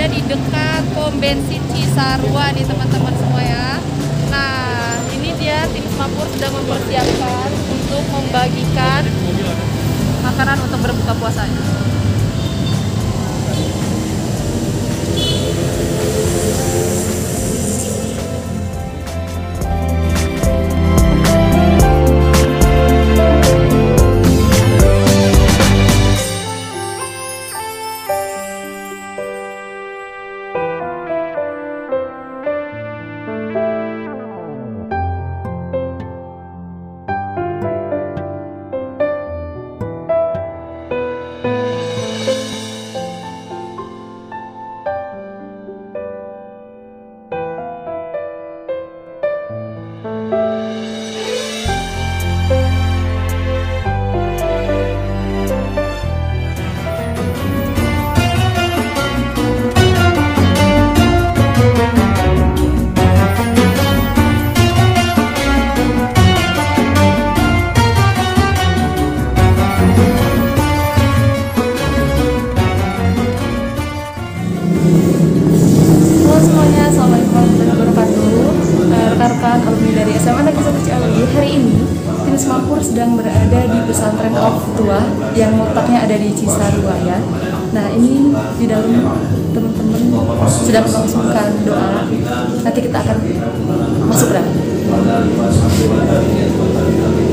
berada di dekat pom bensin Cisarua nih teman-teman semua ya. Nah, ini dia tim Semapur sedang mempersiapkan untuk membagikan makanan untuk berbuka puasanya. Rekan-rekan alumni dari SMA Negeri 1 Ciawi, hari ini tim Semapur sedang berada di pesantren Al-Futuah yang letaknya ada di Cisarua ya. Nah, ini di dalam teman-teman sedang melangsungkan doa. Nanti kita akan masuk dalam.